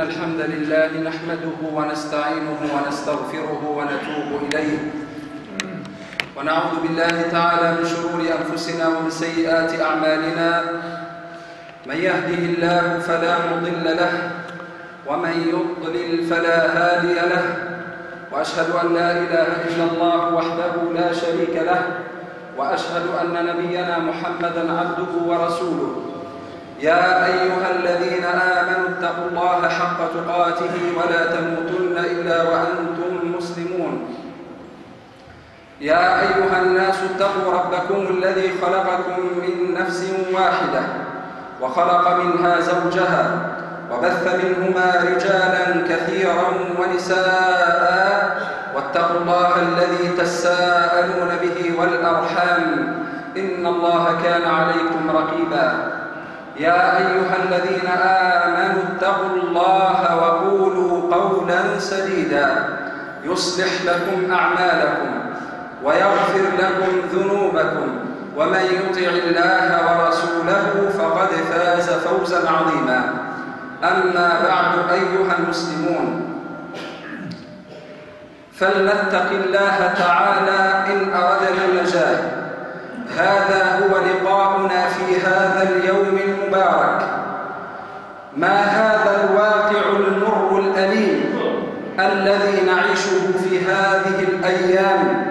الحمد لله نحمده ونستعينه ونستغفره ونتوب إليه، ونعوذ بالله تعالى من شرور أنفسنا ومن سيئات أعمالنا. من يهده الله فلا مضل له، ومن يضلل فلا هادي له، وأشهد أن لا إله إلا الله وحده لا شريك له، وأشهد أن نبينا محمدًا عبده ورسوله. يا أيها الذين آمنوا اتقوا الله حق تقاته ولا تموتن إلا وأنتم مسلمون. يا أيها الناس اتقوا ربكم الذي خلقكم من نفس واحدة وخلق منها زوجها وبث منهما رجالا كثيرا ونساء، واتقوا الله الذي تساءلون به والأرحام إن الله كان عليكم رقيبا. يا أيها الذين آمنوا اتقوا الله وقولوا قولا سديدا يصلح لكم أعمالكم ويغفر لكم ذنوبكم، ومن يطع الله ورسوله فقد فاز فوزا عظيما. أما بعد أيها المسلمون، فلنتق الله تعالى إن أردنا النجاة. هذا هو لقاؤنا في هذا اليوم المبارك. ما هذا الواقع المر الأليم الذي نعيشه في هذه الأيام؟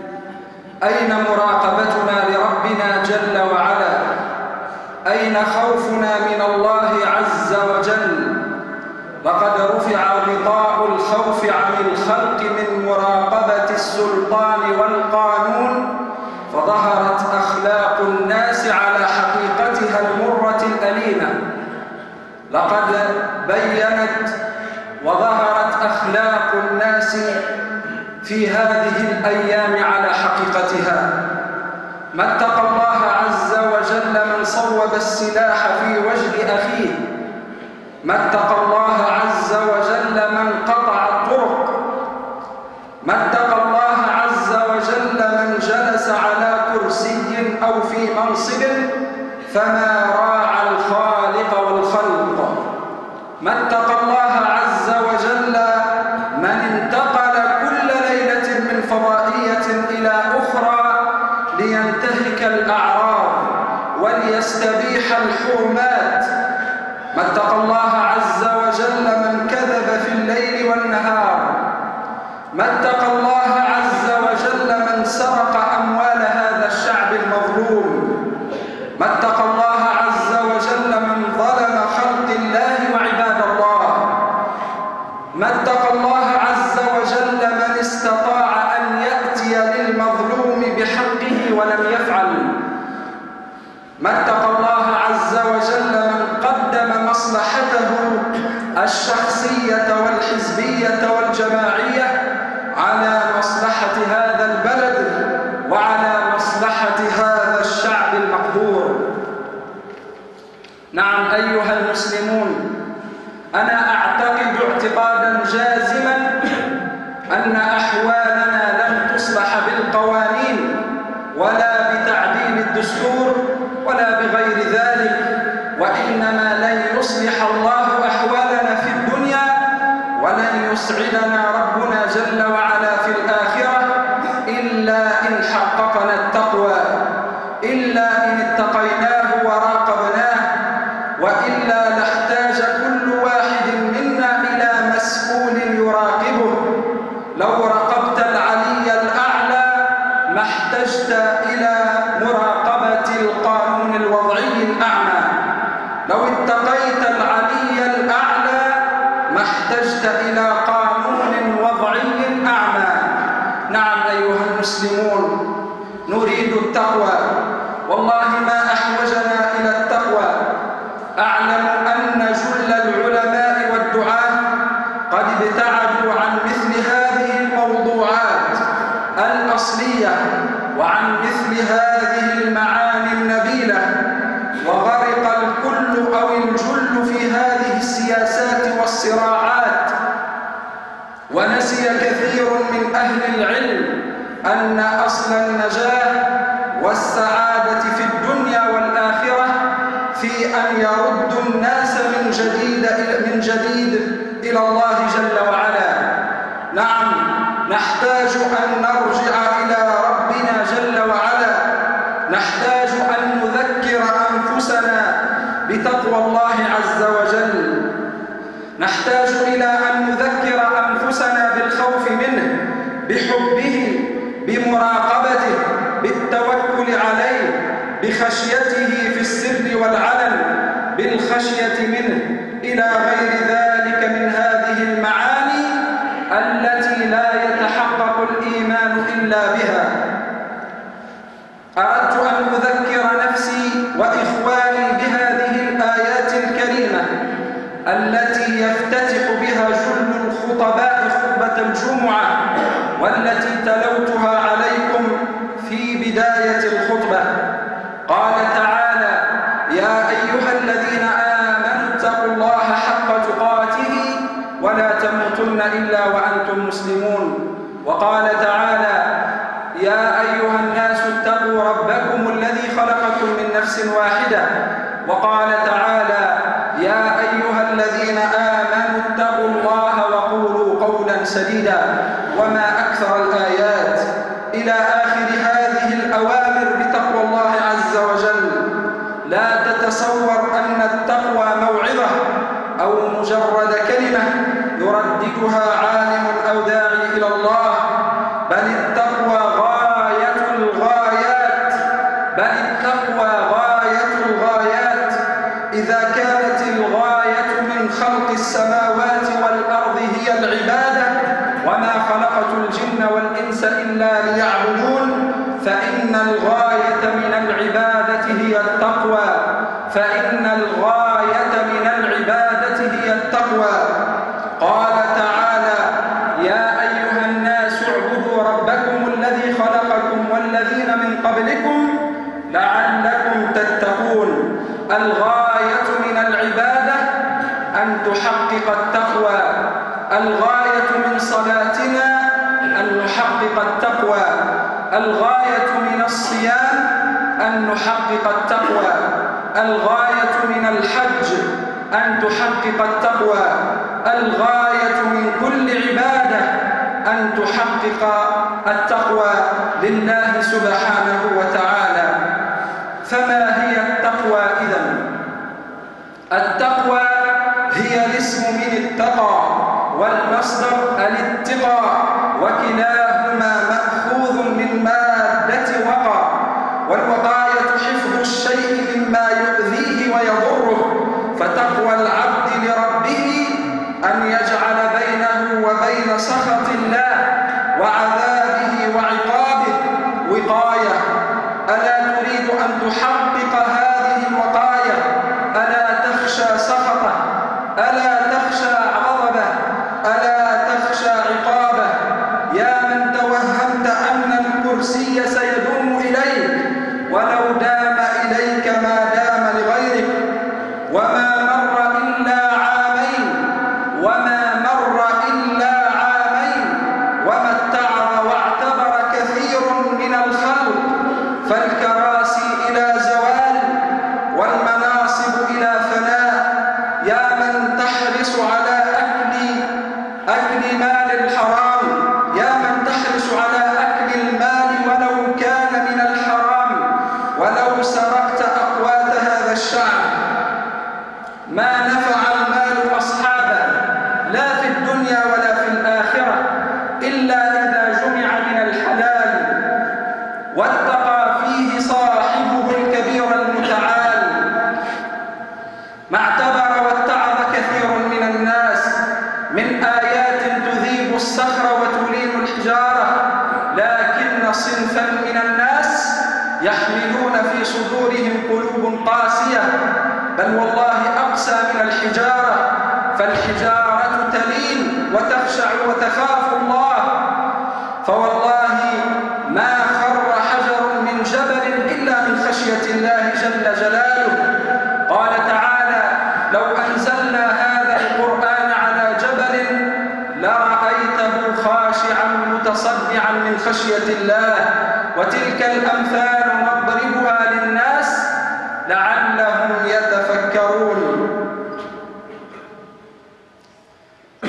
أين مراقبتنا لربنا جل وعلا؟ أين خوفنا من الله عز وجل؟ لقد رفع غطاء الخوف عن الخلق من مراقبة السلطان والقانون، فظهرت أخلاق الناس على حقيقتها المرة الأليمة. لقد بينت وظهرت أخلاق الناس في هذه الأيام على حقيقتها. ما اتقى الله عز وجل من صوب السلاح في وجه أخيه، ما اتقى الله عز وجل من قطع الطرق، ما اتقى الله عز وجل من جلس على كرسي أو في منصب فما راعى الخالق والخلق، ما اتقى الله عز وجل من انتقل كل ليلة من فضائية إلى أخرى لينتهك الأعراض وليستبيح الحرمات، ما اتقى الله عز وجل من كذب في الليل والنهار، ما اتقى الله عز وجل من سرق أموال هذا الشعب المظلوم، ما اتقى الله عز وجل من ظلم خلق الله وعباد الله، ما اتقى الله عز وجل من استطاع أن يأتي للمظلوم بحقه ولم يفعل، ما اتقى الله عز وجل من قدم مصلحته الشخصية والحزبية والجماعية على مصلحة هذا البلد وعلى مصلحة هذا الشعب المقهور. نعم أيها المسلمون، أنا أعتقد اعتقادا جازما أن أحوالنا لن تصلح بالقوانين ولا بتعديل الدستور ولا بغير ذلك، وإنما لن يصلح الله أحوالنا في الدنيا ولن يسعدنا ربنا جل وعلا في الآخرة إلا إن حققنا التقوى، إلا إن اتقيناه وراقبناه، وإلا نحتاج كل واحد منا إلى مسؤول يراقبه. لو راقبت العلي الأعلى ما احتجت إلى مراقبة القانون الوضعي الأعمى، لو اتقيت العلي الأعلى ما احتجت إلى قانون وضعي أعمى. نعم أيها المسلمون، نريد التقوى، والله ما أحوجنا إلى التقوى. أعلم أن جل العلماء والدعاة قد ابتعدوا عن مثل هذه الموضوعات الأصلية وعن مثل هذه المعاني النبيلة، وغرق الكل أو الجل في هذه السياسات والصراعات، ونسي كثير من أهل العلم أن أصل النجاة والسعادة في الدنيا والآخرة في أن يردوا الناس من جديد إلى الله جل وعلا. نعم، نحتاج أن نرجع إلى ربنا جل وعلا، نحتاج أن نذكر أنفسنا بتقوى الله عز وجل، نحتاج إلى أن نذكر أنفسنا بالخوف منه، بحبه، بمراقبته، بالتوكل عليه، بخشيته في السر والعلن، بالخشية منه، إلى غير ذلك من هذه المعاني التي لا يتحقق الإيمان إلا بها. أردت أن أذكر نفسي وإخواني بهذه الآيات الكريمة التي يفتتح بها جل الخطباء خطبة الجمعة، والتي تلوتها عليكم في بداية الخطبة. قال تعالى: يا أيها الذين آمنوا اتقوا الله حق تقاته ولا تموتن إلا وأنتم مسلمون. وقال تعالى: يا أيها الناس اتقوا ربكم الذي خلقكم من نفس واحدة. وقال تعالى: يا أيها الذين آمنوا اتقوا الله وقولوا قولا سديدا. وما أكثر الآيات إلى آخر هذه الأوامر بتقوى الله عز وجل. لا تتصور أن التقوى موعظة أو مجرد كلمة يرددها عالم أو داعي إلى الله، بل التقوى غاية الغايات، بل التقوى غاية الغايات. إذا كانت الغاية من خلق السماوات والأرض هي العبادة، وما خلقت الجن والإنس إلا ليعبدون، فإن الغاية من العبادة هي التقوى، فإن الغاية من العبادة هي التقوى. قال تعالى: يا أيها الناس اعبدوا ربكم الذي خلقكم والذين من قبلكم لعلكم تتقون. الغاية من العبادة أن تحقق التقوى، الغاية من صلاتنا أن نحقق التقوى، الغاية من الصيام أن نحقق التقوى، الغاية من الحج أن تحقق التقوى، الغاية من كل عبادة أن تحقق التقوى لله سبحانه وتعالى. فما هي التقوى إذن؟ التقوى هي الاسم من اتقى، والمصدر الاتقاء، وكلاهما مأخوذ من مادة وقى. والوقاية حفظ الشيء مما يؤذيه ويضره، فتقوى العبد لربه أن يجعل بينه وبين سخط الله وعذابه وعقابه وقاية. ألا تريد أن تحقق هذه الوقاية؟ ألا تخشى سخطه؟ ألا تخشى غضبه؟ ألا تخشى عقابه؟ يا من توهمت أن الكرسي سيدوم إليك، ولو دام إليك ما دام لغيرك، وما مر إلا عامين، وما مر إلا عامين، وما اتعظ واعتبر كثير من الخلق، فالكراسي إلى زوال والمناصب إلى فناء. يا من تحرص على أكل مال الحرام، يا من تحرص على أكل المال ولو كان من الحرام، ولو سرقت أقوات هذا الشعب ما نفع المال أصحابه لا في الدنيا ولا في الآخرة إلا إذا جمع من الحلال واتقى فيه صاحبه الكبير المتعال. ما اعتبر واتعظ كثير من الناس من آيات تذيب الصخر وتلين الحجارة، لكن صنفا من الناس يحملون في صدورهم قلوب قاسية، بل والله أقسى من الحجارة، فالحجارة تلين وتخشع وتخاف الله. فوالله ما خر حجر من جبل إلا من خشية الله جل جلاله. قال تعالى: لو أنزلنا هذا القرآن على جبل لرأيته خاشعا متصدعا من خشية الله. وتلك الأمثال نضربها للناس لعلهم يتفكرون.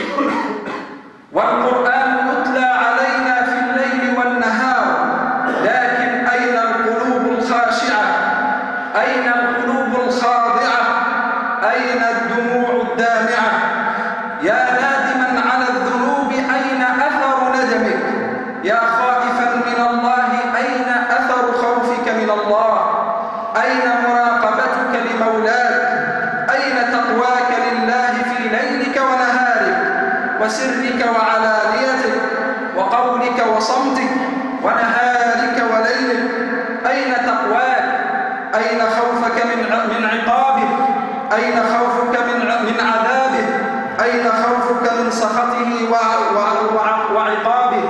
والقرآن يتلى علينا في الليل والنهار، لكن أين القلوب الخاشعة؟ أين القلوب الخاضعة؟ أين الدموع الدامعة؟ يا نادما على الذنوب أين أثر ندمك؟ يا خائفا من الله أين أثر خوفك من الله؟ أين مراقبتك لمولاك؟ أين تقواك لله في ليلك ونهارك وسرك وعلانيتك وقولك وصمتك ونهارك وليلك؟ أين تقواك؟ أين خوفك من عقابه؟ أين خوفك من عذابه؟ أين خوفك من سخطه وعقابه؟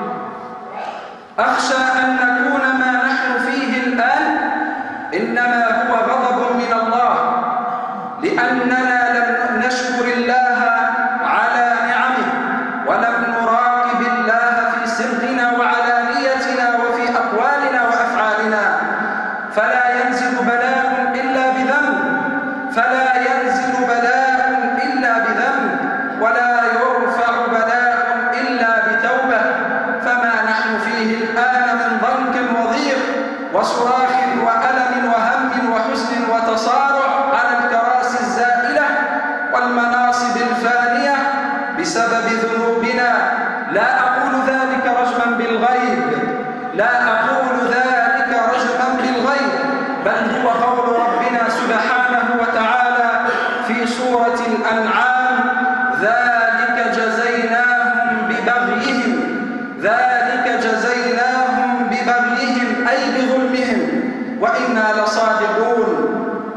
أخشى أن نكون ما نحن فيه الآن إنما هو غضب من الله، لأننا لم نشكر الله على نعمه ولم نراقب الله في سرنا وعلانيتنا وفي أقوالنا وأفعالنا. فلا ينزل بلاء إلا بذنب، فلا ينزل بلاء إلا بذنب، ولا يرفع بلاء إلا بتوبة. فما نحن فيه الآن من ضنك وضيق وصراخ وألم وهم وحزن وتصارع على الكراسي الزائلة والمناصب الفانية بسبب ذنوبنا. لا أقول ذلك رجما بالغيب، لا أقول ذلك رجما بالغيب، بل هو قول ربنا سبحانه وتعالى في سورة الأنعام: ذلك جزيناهم ببغيهم، ذلك جزيناهم ببغيهم أي بظلمهم وإنا لصادقون.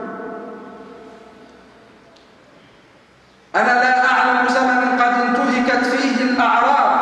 أنا لا أعلم زمن قد انتهكت فيه الأعراض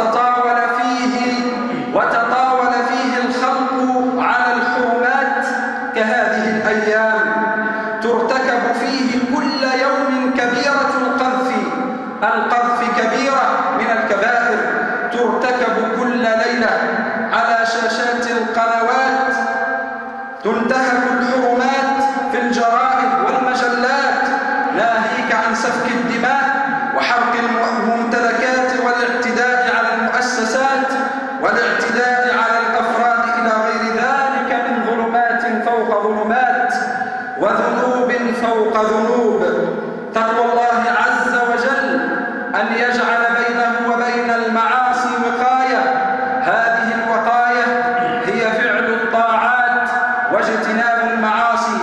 وتطاول فيه الخلق على الحرمات كهذه الأيام. ترتكب فيه كل يوم كبيرة القذف كبيرة من الكبائر، ترتكب كل ليلة على شاشات القنوات. تنتهك الحرمات في الجرائد والمجلات، ناهيك عن سفك الدماء وحرق الممتلكات والاعتداء على المؤسسات والاعتداء على الأفراد إلى غير ذلك من ظلمات فوق ظلمات وذنوب فوق ذنوب. تقوى الله عز وجل أن يجعل بينه وبين المعاصي وقاية. هذه الوقاية هي فعل الطاعات واجتناب المعاصي.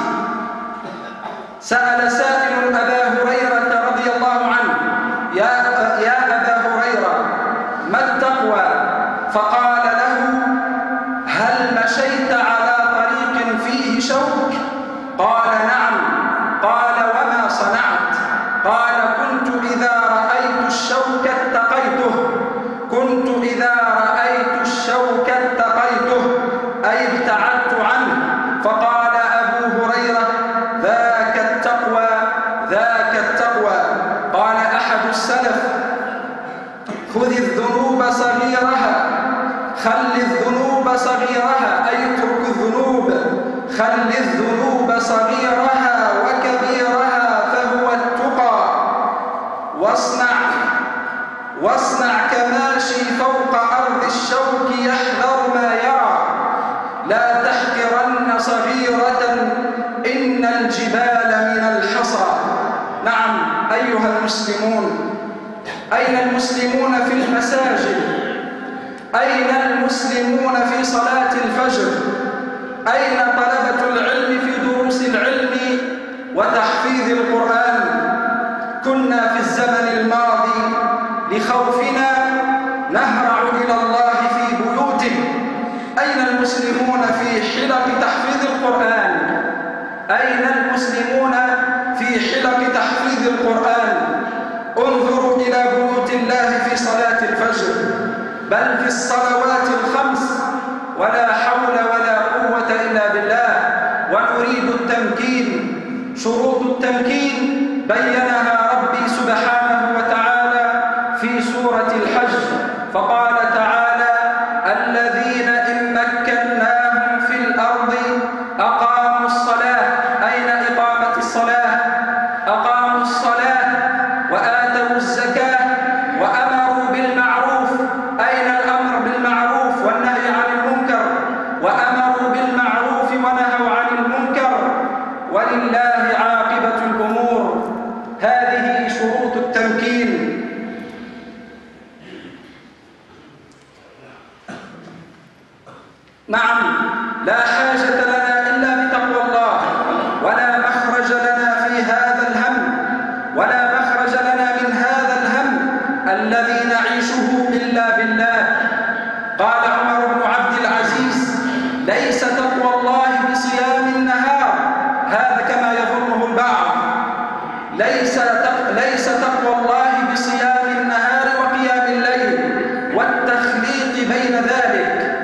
سأل سائل أبا هريرة رضي الله عنه: يا أبا هريرة، ما التقوى؟ فقال له: هل مشيت على طريق فيه شوك؟ قال: نعم. قال: وما صنعت؟ قال: كنت إذا رأيت الشوك اتقيته، كنت إذا رأيت الشوك اتقيته أي ابتعدت عنه. فقال أبو هريرة: ذاك التقوى، ذاك التقوى. قال أحد السلف: خذ الذنوب صغيرها، خل الذنوب صغيرها أي اترك الذنوب، خل الذنوب صغيرها وكبيرها فهو التقى. واصنع كماشي فوق أرض الشوك يحذر ما يرى، لا تحقرن صغيرة إن الجبال من الحصى. نعم أيها المسلمون، أين المسلمون في المساجد؟ أين المسلمون في صلاة الفجر؟ أين طلبة العلم في دروس العلم وتحفيظ القرآن؟ كنا في الزمن الماضي لخوفنا نهرع إلى الله في بيوته. أين المسلمون في حلق تحفيظ القرآن؟ أين المسلمون في حلق تحفيظ القرآن؟ انظروا إلى بيوت الله في صلاة الفجر، بل في الصلوات الخمس، ولا حول ولا قوة إلا بالله. ونريد التمكين. شروط التمكين بينها ربي سبحانه وتعالى في سورة الحج، فقال تعالى: الذين إن مكناهم في الأرض أقاموا الصلاة. أين إقامة الصلاة؟ أقاموا الصلاة وآتوا الزكاة وأمروا بالمعروف نعم، لا حاجة لنا إلا بتقوى الله، ولا مخرج لنا في هذا الهم، ولا مخرج لنا من هذا الهم الذي نعيشه إلا بالله. قال عمر بن عبد العزيز: ليس تقوى الله بصيام النهار، هذا كما يظنه البعض، ليس تقوى الله بصيام النهار وقيام الليل والتخليط بين ذلك.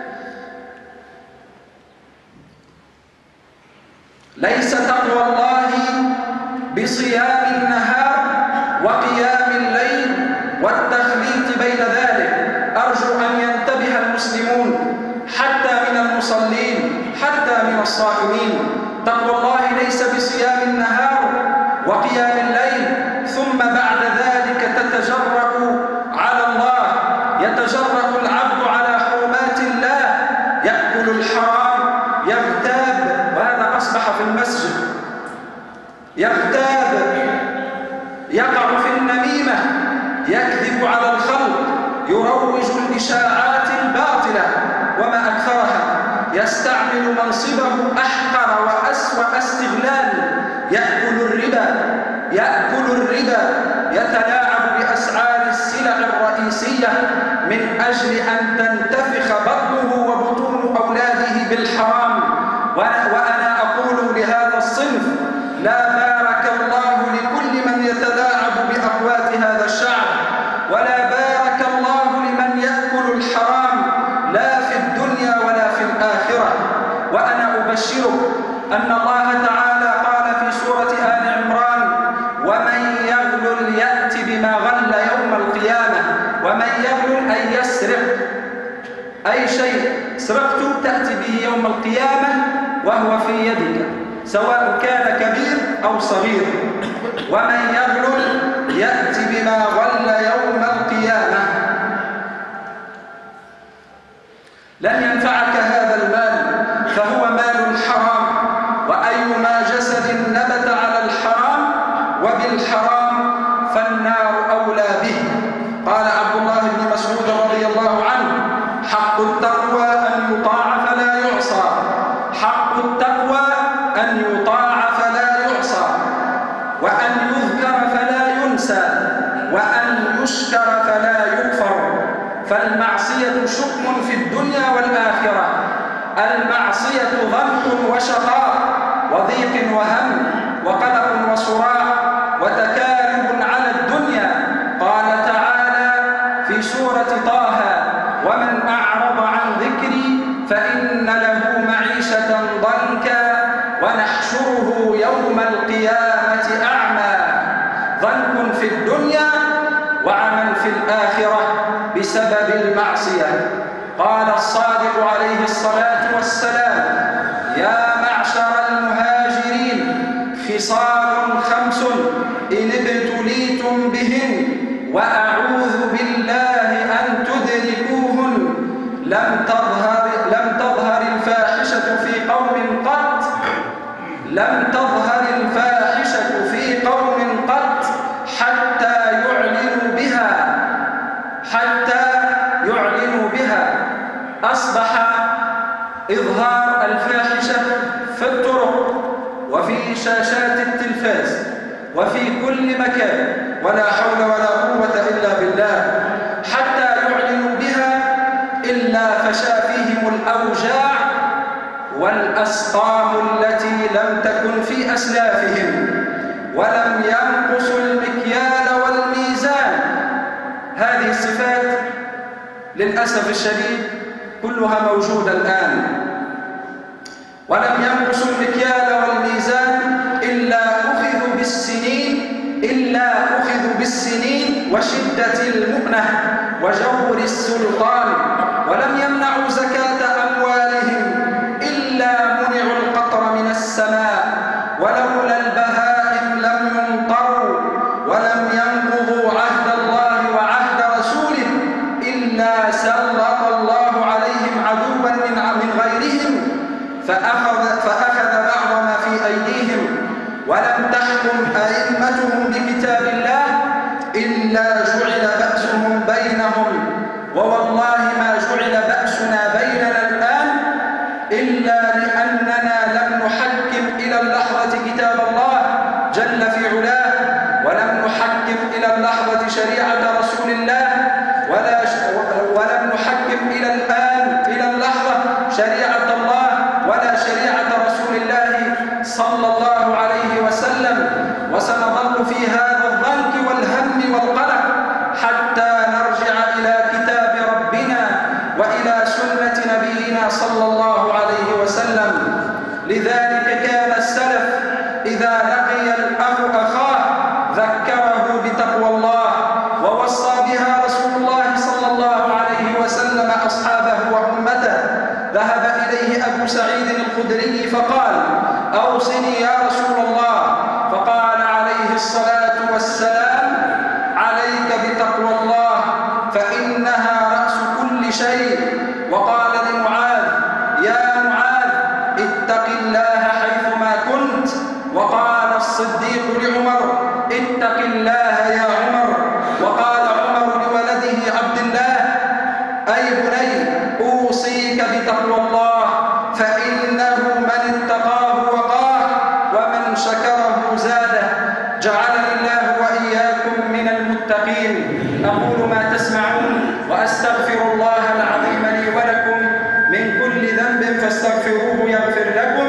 ليس تقوى الله بصيام النهار وقيام الليل والتخليط بين ذلك. أرجو أن ينتبه المسلمون حتى من المصلين حتى من الصائمين. تقوى الله ليس بصيام النهار وقيام الليل ثم بعد ذلك تتجرأ على الله، يتجرأ العبد على حرمات الله، يأكل الحرام، يغتاب، وهذا أصبح في المسجد، يغتاب، يقع في النميمة، يكذب على الخلق، يروج الإشاعات الباطلة وما أكثرها، يستعمل منصبه أحقر وأسوأ استغلال، يأكل الربا، يتلاعب بأسعار السلع الرئيسية من أجل أن تنتفخ بطنه وبطون أولاده بالحرام. وأنا أقول لهذا الصنف: لا بارك الله لكل من يتلاعب بأقوات هذا الشعب، ولا بارك الله لمن يأكل الحرام لا في الدنيا ولا في الآخرة. وأنا أبشرك أن الله تعالى قال في سورة آل عمران: ومن يغلل يأت بما غل يوم القيامة. ومن يغلل أي يسرق، أي شيء سرقت تأتي به يوم القيامة وهو في يدك، سواء كان كبير أو صغير. ومن يغلل يأتي بما غل يوم القيامة. لن ينفعك هذا المال، فهو مال حرام، وأيما جسد نبت على الحرام وبالحرام فالنار أولى به. قال عبد الله بن مسعود رضي الله عنه: حق التقوى أن يطاع فلا يعصى، حق التقوى أن يطاع فلا يعصى، وأن يذكر فلا ينسى، وأن يشكر فلا يكفر. فالمعصية شؤم في الدنيا والآخرة. المعصية ضنك وشقاء وضيق وهم وقلق وصراع وتكالب على الدنيا. قال تعالى في سورة طه: ومن أعرض عن ذكري فإن له معيشة ضنكا ونحشره يوم القيامة أعمى. ضنك في الدنيا وعمل في الآخرة بسبب المعصية. قال الصادق عليه الصلاة والسلام: يا معشر المهاجرين، خصال 5 إن ابتليتم بهن وأعوذ بالله أن تدركوهن. لم تظهر الفاحشة في قوم قط، لم تظهر الفاحشة في قوم قط حتى يعلنوا بها. أصبح إظهار الفاحشة في الطرق وفي شاشات التلفاز وفي كل مكان، ولا حول ولا قوة إلا بالله. حتى يعلنوا بها إلا فشا فيهم الأوجاع والأسقام التي لم تكن في أسلافهم، ولم ينقصوا المكيال والميزان. هذه الصفات للأسف الشديد كلها موجودة الآن. ولم ينقصوا المكيال والميزان إلا أخذوا بالسنين وشدة المؤنة وجور السلطان. ولم يمنعوا زكاة أموالهم إلا منعوا القطر من السماء. ولولا البهائم لم يمطروا، ولم ينقضوا عهد الله وعهد رسوله إلا سلط الله عليهم عدوا من غيرهم فأخذ بعض ما في أيديهم. ولم تحكم أئمتهم بكتاب الله إلا جعل بأسهم بينهم. ووالله ما جعل بأسنا بيننا الآن إلى الآن إلى اللحظة شريعة الله ولا شريعة رسول الله صلى الله عليه وسلم، وسنظل في هذا الضنك والهم والقلق حتى نرجع إلى كتاب ربنا وإلى سنة نبينا صلى الله عليه وسلم. لذلك كان السلف إذا لقي الأخ أخاه ذكره بتقوى الله، ووصى بها رسول الله صلى الله عليه وسلم أصحابه وأمته. ذهب إليه أبو سعيد الخدري فقال: أوصني يا رسول الله، فقال عليه الصلاة والسلام: عليك بتقوى الله فإنها رأس كل شيء. وقال لمعاذ: يا معاذ اتق الله حيثما كنت. وقال الصديق لعمر: اتق الله يا عمر. وقال عمر لولده عبد الله: أي بني أوصيك بتقوى الله فإنه من اتقاه وقاه ومن شكره زاده. جعلني الله وإياكم من المتقين. أقول ما تسمعون وأستغفر الله العظيم لي ولكم من كل ذنب فاستغفروه يغفر لكم